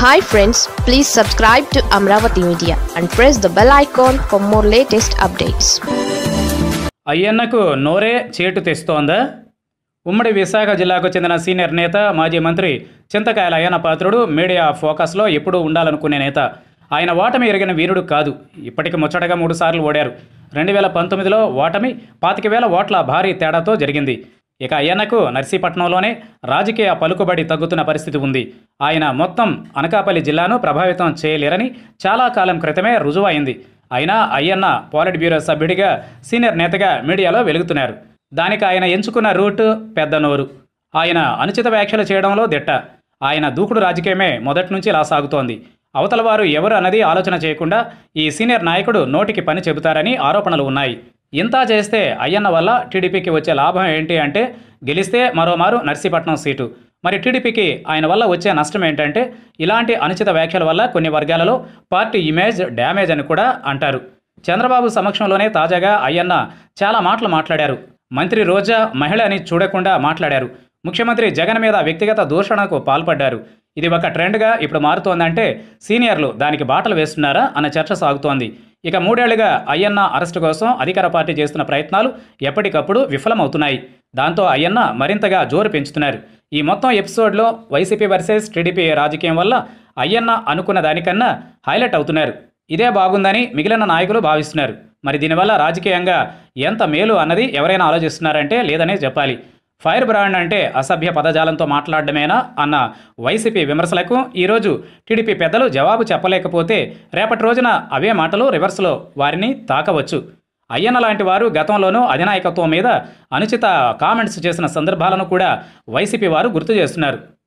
Hi friends, please subscribe to Amaravathi Media and press the bell icon for more latest updates. అయ్యన్నకు నోరే చేటు తెస్తోందా? ఉమ్మడి విశాఖ జిల్లాకు చెందిన senior నేత మాజీ మంత్రి చింతకాయల అయ్యన్న పాత్రుడు మీడియా ఫోకస్లో ఎప్పుడూ ఉండాలనుకునే నేత. ఆయన ఓటమి ఎరిగిన వీరుడు కాదు. ఇప్పటికి ముచ్చటగా 3 సార్లు ఓడారు. 2019లో ఓటమి 25,000 ఓట్ల భారీ తేడాతో జరిగింది. ఇక అయ్యన్నకు నర్సీపట్నంలోనే రాజకీయ పలుకుబడి తగ్గుతున్న పరిస్థితి ఉంది. ఆయన మొత్తం అనకాపల్లి జిల్లాను ప్రభావితం చేయలేరని చాలా కాలం క్రితమే రుజువైంది. అయినా అయ్యన్న పోలిట్ బ్యూరో సభ్యుడిగా సీనియర్ నేతగా మీడియాలో వెలుగుతున్నారు. దానికి ఆయన ఎంచుకున్న రూట్ పెద్ద నోరు. ఆయన అనుచిత వ్యాఖ్యలు చేయడంలో దిట్ట. ఆయన దూకుడు రాజకీయమే మొదటి నుంచి ఇలా సాగుతోంది. అవతల వారు ఎవరు అన్నది ఆలోచన చేయకుండా ఈ సీనియర్ నాయకుడు నోటికి పని చెబుతారని ఆరోపణలు ఉన్నాయి. ఇంత చేస్తే అయ్యన్న వల్ల టీడీపీకి వచ్చే లాభం ఏంటి అంటే, గెలిస్తే మరోమారు నర్సీపట్నం సీటు. మరి టీడీపీకి ఆయన వల్ల వచ్చే నష్టం ఏంటంటే, ఇలాంటి అనుచిత వ్యాఖ్యల వల్ల కొన్ని వర్గాలలో పార్టీ ఇమేజ్ డ్యామేజ్ అని కూడా అంటారు. చంద్రబాబు సమక్షంలోనే తాజాగా అయ్యన్న చాలా మాటలు మాట్లాడారు. మంత్రి రోజా మహిళ అని చూడకుండా మాట్లాడారు. ముఖ్యమంత్రి జగన్ మీద వ్యక్తిగత దూషణకు పాల్పడ్డారు. ఇది ఒక ట్రెండ్గా ఇప్పుడు మారుతోందంటే సీనియర్లు దానికి బాటలు వేస్తున్నారా అన్న చర్చ సాగుతోంది. ఇక 3 ఏళ్లుగా అయ్యన్న అరెస్టు కోసం అధికార పార్టీ చేస్తున్న ప్రయత్నాలు ఎప్పటికప్పుడు విఫలమవుతున్నాయి. దాంతో అయ్యన్న మరింతగా జోరు పెంచుతున్నారు. ఈ మొత్తం ఎపిసోడ్లో వైసీపీ వర్సెస్ టీడీపీ రాజకీయం వల్ల అయ్యన్న అనుకున్న దానికన్నా హైలైట్ అవుతున్నారు. ఇదే బాగుందని మిగిలిన నాయకులు భావిస్తున్నారు. మరి దీనివల్ల రాజకీయంగా ఎంత మేలు అన్నది ఎవరైనా ఆలోచిస్తున్నారంటే లేదనే చెప్పాలి. ఫైర్ బ్రాండ్ అంటే అసభ్య పదజాలంతో మాట్లాడడమేనా అన్న వైసీపీ విమర్శలకు ఈరోజు టీడీపీ పెద్దలు జవాబు చెప్పలేకపోతే రేపటి రోజున అవే మాటలు రివర్స్లో వారిని తాకవచ్చు. అయ్యన్న లాంటి వారు గతంలోనూ అధినాయకత్వం మీద అనుచిత కామెంట్స్ చేసిన సందర్భాలను కూడా వైసీపీ వారు గుర్తు చేస్తున్నారు.